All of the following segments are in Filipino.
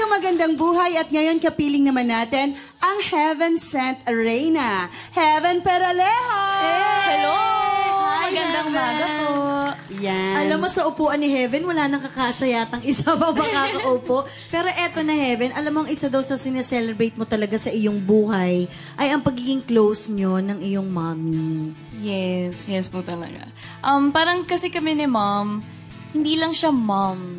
magandang buhay at ngayon kapiling naman natin ang Heaven Sent Reyna. Heaven Peralejo! Hello! Hi, Magandang umaga po. Yan. Alam mo, sa upuan ni Heaven, wala nang kakasya yatang isa pa makakaupo. Pero eto na, Heaven, alam mo, ang isa daw sa sineselebrate mo talaga sa iyong buhay ay ang pagiging close nyo ng iyong mommy. Yes po talaga. Parang kasi kami ni Mom, hindi lang siya mom.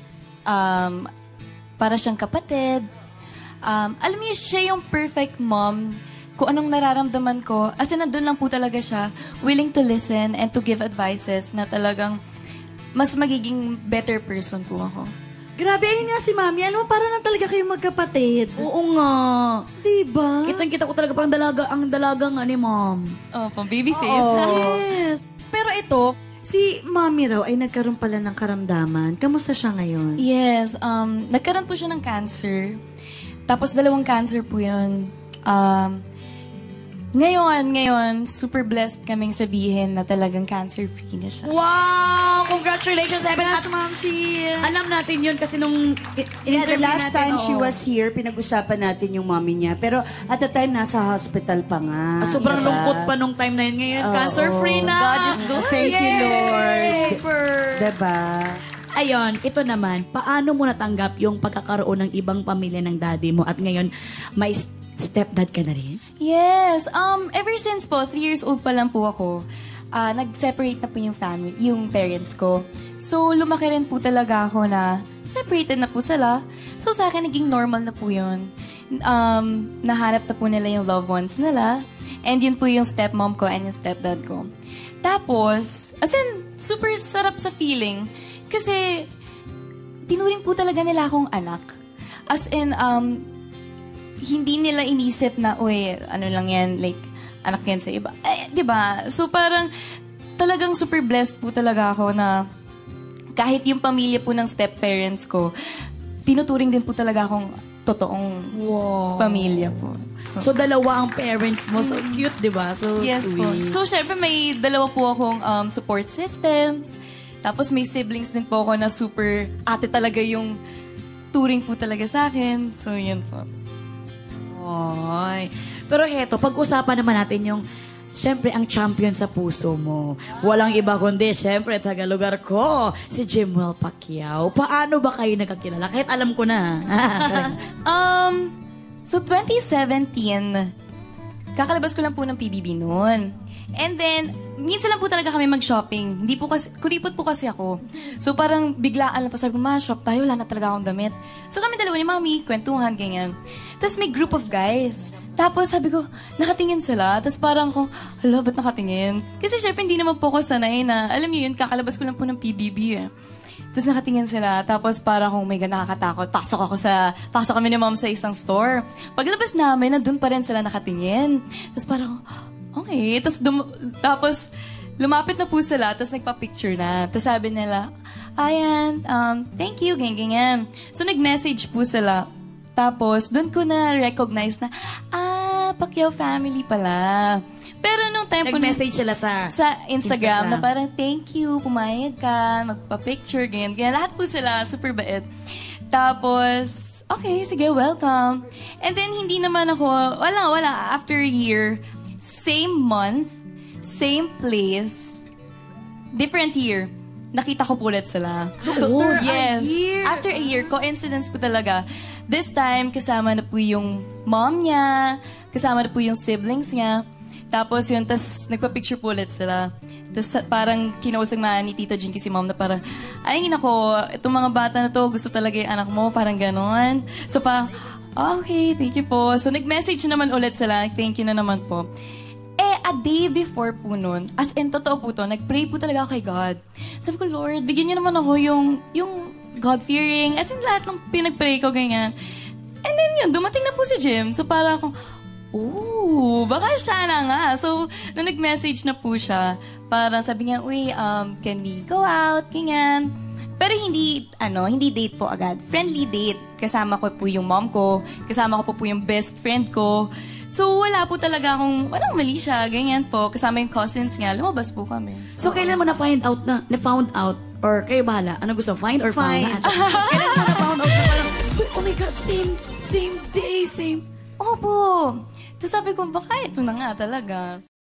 Para siyang kapatid. Alam niyo, siya yung perfect mom. Kung anong nararamdaman ko, as in, nandun lang po talaga siya, willing to listen and to give advices na talagang mas magiging better person po ako. Grabe, ayun nga si Mami. Alam mo, parang lang talaga kayong magkapatid. Oo nga. Diba? Kitang-kita ko talaga parang ang dalaga nga ni Mom. Oh, pang baby face. Yes. Pero ito, si Mami raw ay nagkaroon pala ng karamdaman. Kamusta siya ngayon? Yes, nagkaroon po siya ng cancer. Tapos 2 cancer po yun. Ngayon, super blessed kaming sabihin na talagang cancer-free na siya. Wow! Congratulations, Heaven. At Mamsi. alam natin yun kasi nung The last natin, time she oo. was here, pinag-usapan natin yung mommy niya. Pero at the time, nasa hospital pa nga. Sobrang Diba? lungkot pa nung time na yun. Ngayon, cancer-free na. God is good. Thank you, Lord. Super. Diba? Ayon, ito naman, paano mo natanggap yung pagkakaroon ng ibang pamilya ng daddy mo at ngayon may stepdad ka na rin? Yes, ever since po, 3 years old pa lang po ako, nag-separate na po yung family, yung parents ko. So, lumaki rin po talaga ako na separated na po sila. So, sa akin, naging normal na po yun. Nahanap na po nila yung loved ones nila. And yun po yung stepmom ko and yung stepdad ko. Tapos, as in, super sarap sa feeling. Kasi, tinuring po talaga nila akong anak. As in, hindi nila inisip na, uy, ano lang yan, like, anak yan sa iba. Diba? So, parang, talagang super blessed po talaga ako na kahit yung pamilya po ng step-parents ko, tinuturing din po talaga akong totoong pamilya po. So, 2 ang parents mo. So, cute, di ba? So, Yes sweet. po. So, syempre, may 2 po akong support systems. Tapos, may siblings din po ako na super ate talaga yung turing po talaga sa akin. So, yun po. Oy. Pero heto, pag-usapan naman natin yung, syempre, ang champion sa puso mo. Walang iba kundi, syempre, taga-lugar ko, si Jimwell Pacquiao. Paano ba kayo nagkakilala? Kahit alam ko na. So 2017, kakalabas ko lang po ng PBB noon. And then, minsan lang po talaga kami mag-shopping. Hindi po kasi, kuripot po kasi ako. So parang biglaan lang po, sabi ko, shop tayo, wala na talaga akong damit. So kami dalawa ni Mami, kwentuhan, ganyan. Tapos may group of guys. Tapos sabi ko, nakatingin sila. Tapos parang ko, hala, ba't nakatingin? Kasi syempre hindi naman po ko sanay na, alam niyo yun, kakalabas ko lang po ng PBB eh. Tapos nakatingin sila. Tapos parang kung may nakakatakot, pasok kami ni Mom sa isang store. Paglabas namin, nandun pa rin sila nakatingin. Tapos parang, okay. Tapos lumapit na po sila, tapos nagpa-picture na. Tapos sabi nila, ayan, thank you, ganyan. So nag-message po sila. Tapos, doon ko na-recognize na, Pacquiao family pala. Pero nung time po Nag-message sila sa Instagram na parang, thank you, pumayag ka, magpa-picture, ganyan. Lahat po sila, super bait. Tapos, okay, sige, welcome. And then, hindi naman ako, wala. After a year, same month, same place, different year, nakita ko po ulit sila. Yes. After a year, coincidence po talaga. This time, kasama na po yung mom niya, kasama na po yung siblings niya. Tapos yun, tas nagpa-picture po ulit sila. Tas parang kinausag ni Tita Jinky si mom na parang, ay, nako, itong mga bata na to, gusto talaga yung anak mo, parang ganon. So parang, okay, thank you po. So nag-message naman ulit sila, thank you na naman po. A day before po nun, as in, totoo po to, nag-pray po talaga ako kay God. Sabi ko, Lord, bigyan niyo naman ako yung God-fearing, as in, lahat ng pinag-pray ko, ganyan. And then yun, dumating na po si Jim. So, para akong, baka siya na nga. So, nung nag-message na po siya, parang sabi niya, uy, can we go out, ganyan. Pero hindi date po agad. Friendly date. Kasama ko po yung mom ko, kasama ko po yung best friend ko. So, wala po talaga walang mali siya, ganyan po. Kasama yung cousins niya, lumabas po kami. So, kailan mo na-found out, or kayo bahala? Ano gusto, find or found? Kailan mo na-found out na parang, oh my God, same. Opo! Tapos sabi ko, baka ito na nga talaga.